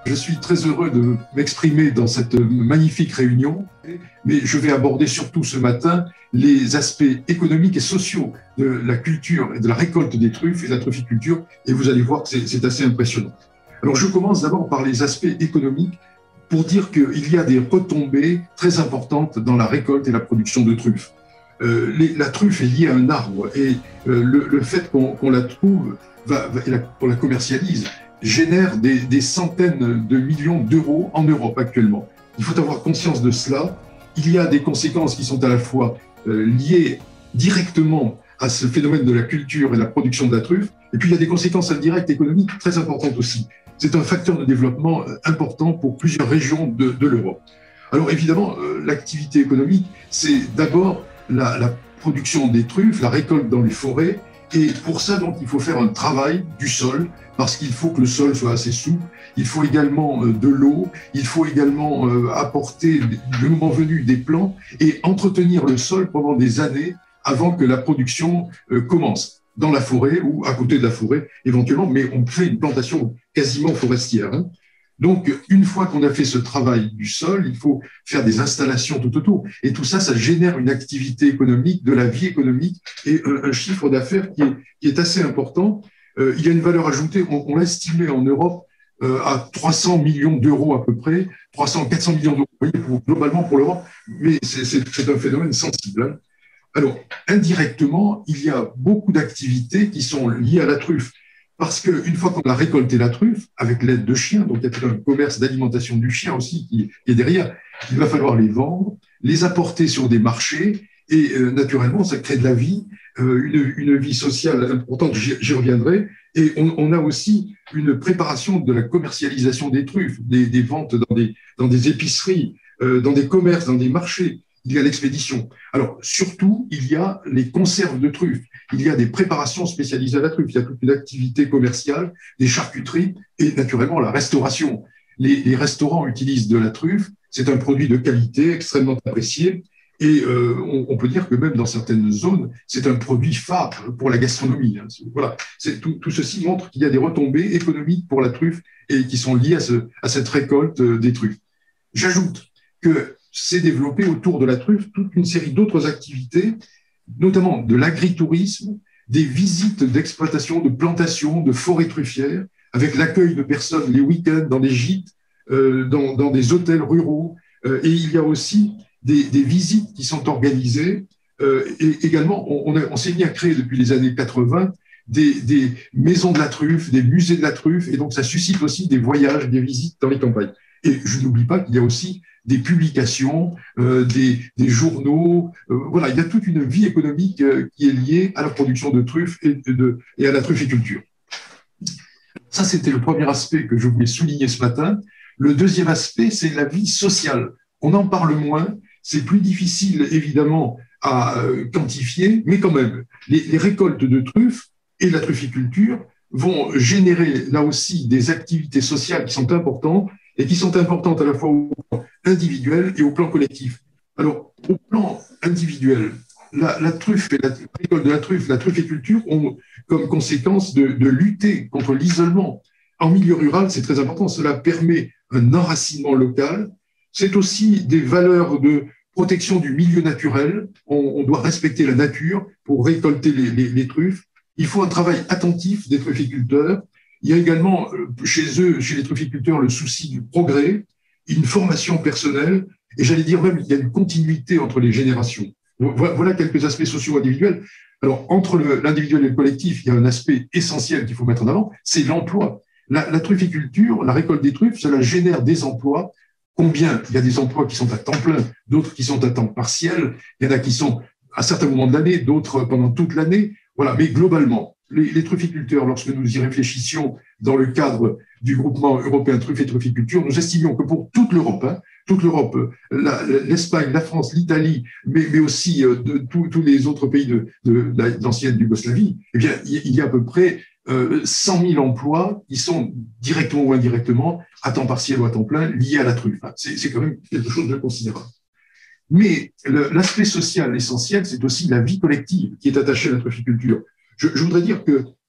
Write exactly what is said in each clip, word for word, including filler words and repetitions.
Je suis très heureux de m'exprimer dans cette magnifique réunion, mais je vais aborder surtout ce matin les aspects économiques et sociaux de la culture et de la récolte des truffes et de la trufficulture, et vous allez voir que c'est assez impressionnant. Alors je commence d'abord par les aspects économiques pour dire qu'il y a des retombées très importantes dans la récolte et la production de truffes. Euh, les, la truffe est liée à un arbre et euh, le, le fait qu'on qu'on la trouve va, va, et la, qu'on la commercialise génère des, des centaines de millions d'euros en Europe actuellement. Il faut avoir conscience de cela. Il y a des conséquences qui sont à la fois euh, liées directement à ce phénomène de la culture et de la production de la truffe, et puis il y a des conséquences indirectes économiques très importantes aussi. C'est un facteur de développement important pour plusieurs régions de, de l'Europe. Alors évidemment, euh, l'activité économique, c'est d'abord la, la production des truffes, la récolte dans les forêts, et pour ça, donc, il faut faire un travail du sol, parce qu'il faut que le sol soit assez souple, il faut également euh, de l'eau, il faut également euh, apporter, le moment venu, des plants, et entretenir le sol pendant des années avant que la production euh, commence, dans la forêt ou à côté de la forêt, éventuellement, mais on fait une plantation quasiment forestière, hein. Donc, une fois qu'on a fait ce travail du sol, il faut faire des installations tout autour. Et tout ça, ça génère une activité économique, de la vie économique et un, un chiffre d'affaires qui est, qui est assez important. Euh, il y a une valeur ajoutée, on, on l'a estimé en Europe euh, à trois cents millions d'euros à peu près, trois cents, quatre cents millions d'euros pour, globalement pour l'Europe, mais c'est un phénomène sensible, hein. Alors, indirectement, il y a beaucoup d'activités qui sont liées à la truffe. Parce qu'une fois qu'on a récolté la truffe, avec l'aide de chiens, donc il y a tout un commerce d'alimentation du chien aussi qui est derrière, il va falloir les vendre, les apporter sur des marchés, et euh, naturellement, ça crée de la vie, euh, une, une vie sociale importante, j'y reviendrai, et on, on a aussi une préparation de la commercialisation des truffes, des, des ventes dans des, dans des épiceries, euh, dans des commerces, dans des marchés. Il y a l'expédition. Alors, surtout, il y a les conserves de truffes. Il y a des préparations spécialisées à la truffe. Il y a toute une activité commerciale, des charcuteries et naturellement la restauration. Les, les restaurants utilisent de la truffe. C'est un produit de qualité extrêmement apprécié. Et euh, on, on peut dire que même dans certaines zones, c'est un produit phare pour la gastronomie, hein. Voilà. Tout, tout ceci montre qu'il y a des retombées économiques pour la truffe et qui sont liées à, ce, à cette récolte des truffes. J'ajoute que s'est développé autour de la truffe toute une série d'autres activités, notamment de l'agritourisme, des visites d'exploitation, de plantations, de forêts truffières, avec l'accueil de personnes les week-ends dans des gîtes, euh, dans, dans des hôtels ruraux. Euh, et il y a aussi des, des visites qui sont organisées. Euh, et également, on, on, on s'est mis à créer depuis les années quatre-vingt des, des maisons de la truffe, des musées de la truffe, et donc ça suscite aussi des voyages, des visites dans les campagnes. Et je n'oublie pas qu'il y a aussi des publications, euh, des, des journaux. Euh, voilà, il y a toute une vie économique euh, qui est liée à la production de truffes et, de, et à la trufficulture. Ça, c'était le premier aspect que je voulais souligner ce matin. Le deuxième aspect, c'est la vie sociale. On en parle moins, c'est plus difficile, évidemment, à euh, quantifier, mais quand même, les, les récoltes de truffes et la trufficulture vont générer, là aussi, des activités sociales qui sont importantes, et qui sont importantes à la fois au plan individuel et au plan collectif. Alors, au plan individuel, la, la truffe et la récolte de la truffe, la trufficulture ont comme conséquence de, de lutter contre l'isolement. En milieu rural, c'est très important, cela permet un enracinement local. C'est aussi des valeurs de protection du milieu naturel. On, on doit respecter la nature pour récolter les, les, les truffes. Il faut un travail attentif des trufficulteurs. Il y a également chez eux, chez les trufficulteurs, le souci du progrès, une formation personnelle, et j'allais dire même qu'il y a une continuité entre les générations. Voilà quelques aspects sociaux individuels. Alors, entre l'individuel et le collectif, il y a un aspect essentiel qu'il faut mettre en avant, c'est l'emploi. La, la trufficulture, la récolte des truffes, cela génère des emplois. Combien? Il y a des emplois qui sont à temps plein, d'autres qui sont à temps partiel, il y en a qui sont à certains moments de l'année, d'autres pendant toute l'année. Voilà, mais globalement, Les, les trufficulteurs, lorsque nous y réfléchissions dans le cadre du groupement européen Truffe et Trufficulture, nous estimions que pour toute l'Europe, hein, toute l'Europe, l'Espagne, la, la France, l'Italie, mais, mais aussi euh, de tous les autres pays de, de, de l'ancienne Yougoslavie, eh bien, il y a à peu près euh, cent mille emplois qui sont directement ou indirectement, à temps partiel ou à temps plein, liés à la truffe. C'est quand même quelque chose de considérable. Mais l'aspect social essentiel, c'est aussi la vie collective qui est attachée à la trufficulture. Je, je voudrais dire que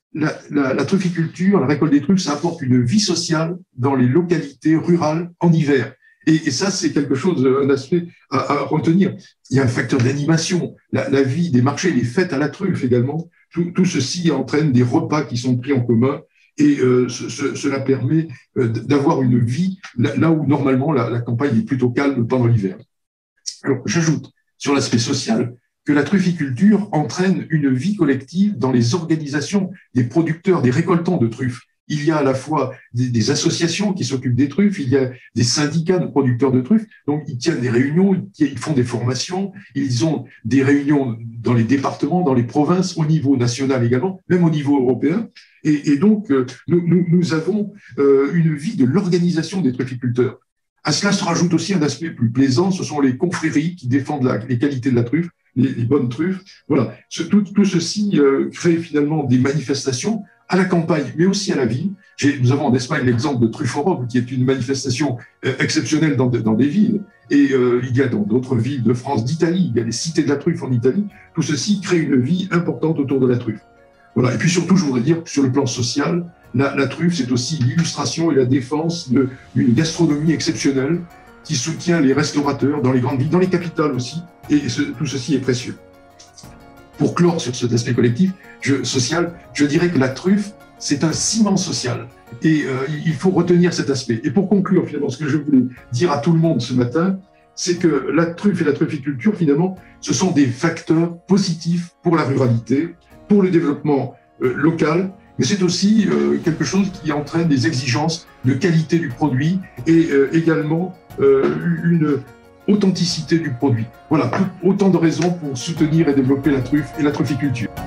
la, la, la trufficulture, la récolte des truffes, ça apporte une vie sociale dans les localités rurales en hiver. Et, et ça, c'est quelque chose, un aspect à, à retenir. Il y a un facteur d'animation. La, la vie des marchés, les fêtes à la truffe également. Tout, tout ceci entraîne des repas qui sont pris en commun. Et euh, ce, ce, cela permet euh, d'avoir une vie là, là où normalement la, la campagne est plutôt calme pendant l'hiver. Alors, j'ajoute sur l'aspect social que la trufficulture entraîne une vie collective dans les organisations des producteurs, des récoltants de truffes. Il y a à la fois des, des associations qui s'occupent des truffes, il y a des syndicats de producteurs de truffes, donc ils tiennent des réunions, ils font des formations, ils ont des réunions dans les départements, dans les provinces, au niveau national également, même au niveau européen. Et, et donc, euh, nous, nous, nous avons euh, une vie de l'organisation des trufficulteurs. À cela se rajoute aussi un aspect plus plaisant, ce sont les confréries qui défendent la, les qualités de la truffe, les, les bonnes truffes. Voilà, ce, tout, tout ceci euh, crée finalement des manifestations à la campagne, mais aussi à la ville. Nous avons en Espagne l'exemple de Trufforum, qui est une manifestation euh, exceptionnelle dans, dans des villes. Et euh, il y a dans d'autres villes de France, d'Italie, il y a les cités de la truffe en Italie. Tout ceci crée une vie importante autour de la truffe. Voilà. Et puis surtout, je voudrais dire que sur le plan social, la, la truffe, c'est aussi l'illustration et la défense d'une gastronomie exceptionnelle qui soutient les restaurateurs dans les grandes villes, dans les capitales aussi. Et ce, tout ceci est précieux. Pour clore sur cet aspect collectif, je, social, je dirais que la truffe, c'est un ciment social. Et euh, il faut retenir cet aspect. Et pour conclure, finalement, ce que je voulais dire à tout le monde ce matin, c'est que la truffe et la trufficulture, finalement, ce sont des facteurs positifs pour la ruralité, pour le développement euh, local, mais c'est aussi euh, quelque chose qui entraîne des exigences de qualité du produit et euh, également euh, une authenticité du produit. Voilà, autant de raisons pour soutenir et développer la truffe et la trufficulture.